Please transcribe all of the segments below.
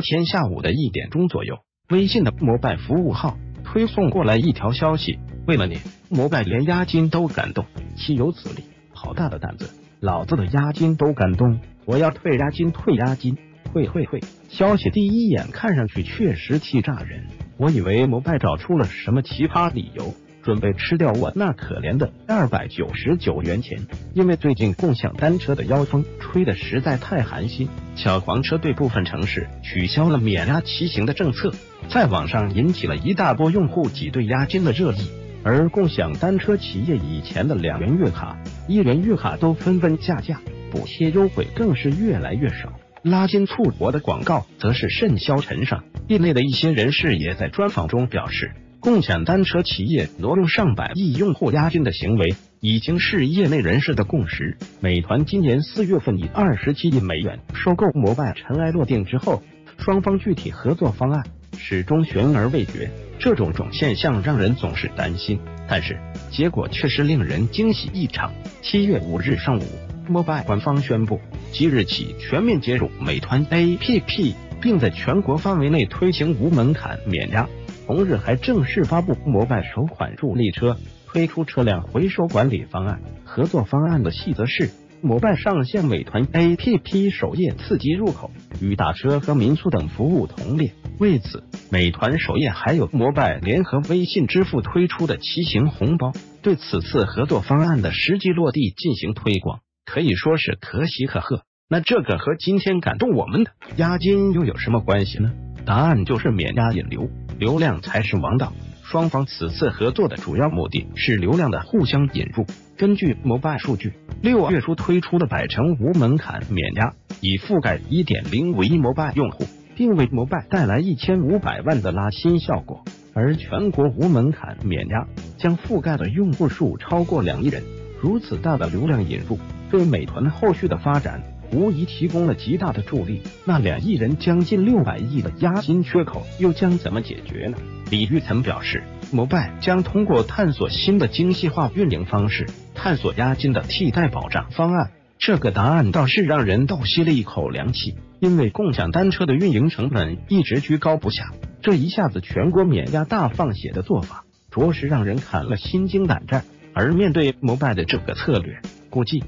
昨天下午的1点钟左右，微信的摩拜服务号推送过来一条消息：为了你，摩拜连押金都敢动，岂有此理！好大的胆子，老子的押金都敢动，我要退押金，退押金！会！消息第一眼看上去确实气炸人，我以为摩拜找出了什么奇葩理由，准备吃掉我那可怜的299元钱。因为最近共享单车的妖风吹得实在太寒心，小黄车对部分城市取消了免押骑行的政策，在网上引起了一大波用户挤兑押金的热议。而共享单车企业以前的2元月卡、1元月卡都纷纷下架，补贴优惠更是越来越少，拉筋促活的广告则是甚嚣尘上。业内的一些人士也在专访中表示，共享单车企业挪用上百亿用户押金的行为已经是业内人士的共识。美团今年4月份以27亿美元收购摩拜尘埃落定之后，双方具体合作方案始终悬而未决。这种现象让人总是担心，但是结果却是令人惊喜异常。7月5日上午，摩拜官方宣布，即日起全面接入美团 APP， 并在全国范围内推行无门槛免押。同日还正式发布摩拜首款助力车，推出车辆回收管理方案。合作方案的细则是，摩拜上线美团 APP 首页次级入口，与打车和民宿等服务同列。为此，美团首页还有摩拜联合微信支付推出的骑行红包，对此次合作方案的实际落地进行推广，可以说是可喜可贺。那这个和今天感动我们的押金又有什么关系呢？答案就是免押引流，流量才是王道。双方此次合作的主要目的是流量的互相引入。根据摩拜数据，6月初推出的100%无门槛免押，已覆盖 1.05 亿摩拜用户，并为摩拜带来1500万的拉新效果。而全国无门槛免押将覆盖的用户数超过2亿人。如此大的流量引入，对美团后续的发展无疑提供了极大的助力。那2亿人将近600亿的押金缺口又将怎么解决呢？李玉曾表示，摩拜将通过探索新的精细化运营方式，探索押金的替代保障方案。这个答案倒是让人倒吸了一口凉气，因为共享单车的运营成本一直居高不下，这一下子全国免押大放血的做法，着实让人看了心惊胆战。而面对摩拜的这个策略，估计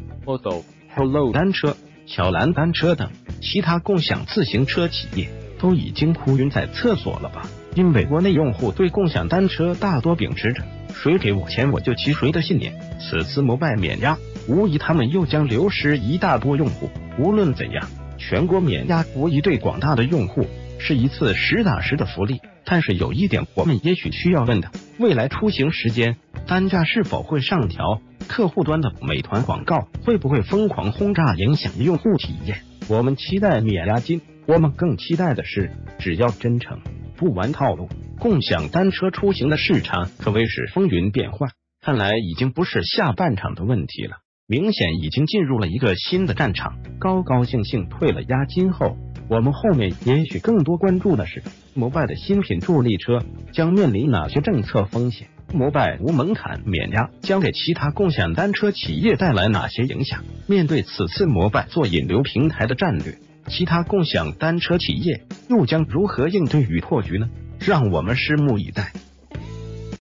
Hello 单车、小蓝单车等其他共享自行车企业都已经哭晕在厕所了吧？因为国内用户对共享单车大多秉持着谁给我钱我就骑谁的信念，此次摩拜免押，无疑他们又将流失一大波用户。无论怎样，全国免押无疑对广大的用户是一次实打实的福利。但是有一点我们也许需要问的，未来出行时间单价是否会上调？客户端的美团广告会不会疯狂轰炸，影响用户体验？我们期待免押金，我们更期待的是，只要真诚，不玩套路，共享单车出行的市场可谓是风云变幻。看来已经不是下半场的问题了，明显已经进入了一个新的战场。高高兴兴退了押金后，我们后面也许更多关注的是，摩拜的新品助力车将面临哪些政策风险？摩拜无门槛免押将给其他共享单车企业带来哪些影响？面对此次摩拜做引流平台的战略，其他共享单车企业又将如何应对与破局呢？让我们拭目以待。